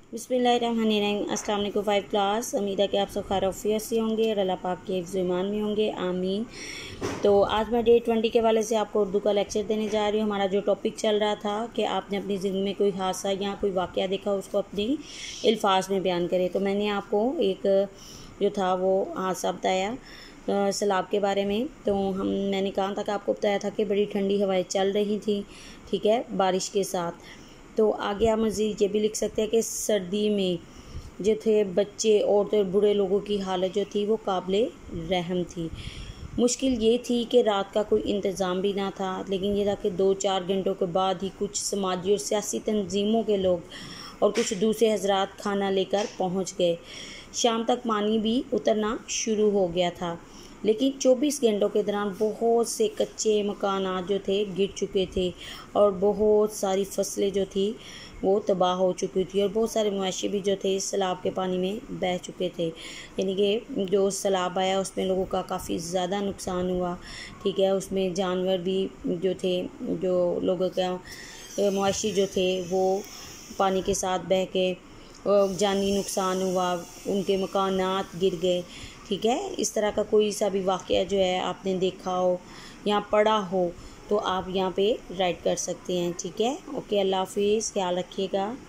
बिस्मिल्लाहिर्रहमानिर्रहीम। अस्सलाम वालेकुम 5 क्लास। उम्मीद है कि आप सब खैर आफियत से होंगे और अल्लाह पाक के हिफ्ज़ ईमान में होंगे, आमीन। तो आज मैं डे 20 के वाले से आपको उर्दू का लेक्चर देने जा रही हूँ। हमारा जो टॉपिक चल रहा था कि आपने अपनी ज़िंदगी में कोई हादसा या कोई वाक़या देखा, उसको अपनी अल्फाज में बयान करें। तो मैंने आपको एक जो था वो हादसा बताया सैलाब के बारे में। तो मैंने कहा था कि आपको बताया था कि बड़ी ठंडी हवाएं चल रही थी, ठीक है, बारिश के साथ। तो आगे आप मज़ीद ये भी लिख सकते हैं कि सर्दी में जो थे बच्चे, औरतें, बूढ़े लोगों की हालत जो थी वो काबिले रहम थी। मुश्किल ये थी कि रात का कोई इंतज़ाम भी ना था, लेकिन ये था कि 2-4 घंटों के बाद ही कुछ समाजी और सियासी तंजीमों के लोग और कुछ दूसरे हजरात खाना लेकर पहुंच गए। शाम तक पानी भी उतरना शुरू हो गया था, लेकिन 24 घंटों के दौरान बहुत से कच्चे मकानात जो थे गिर चुके थे और बहुत सारी फसलें जो थी वो तबाह हो चुकी थी और बहुत सारे मवेशी भी जो थे सैलाब के पानी में बह चुके थे। यानी कि जो सैलाब आया उसमें लोगों का काफ़ी ज़्यादा नुकसान हुआ, ठीक है। उसमें जानवर भी जो थे, जो लोगों का मवेशी जो थे वो पानी के साथ बह के जानी नुकसान हुआ, उनके मकानात गिर गए, ठीक है। इस तरह का कोई सा भी वाक़या जो है आपने देखा हो या पढ़ा हो तो आप यहाँ पे राइट कर सकते हैं, ठीक है। ओके, अल्लाह हाफिज़, ख्याल रखिएगा।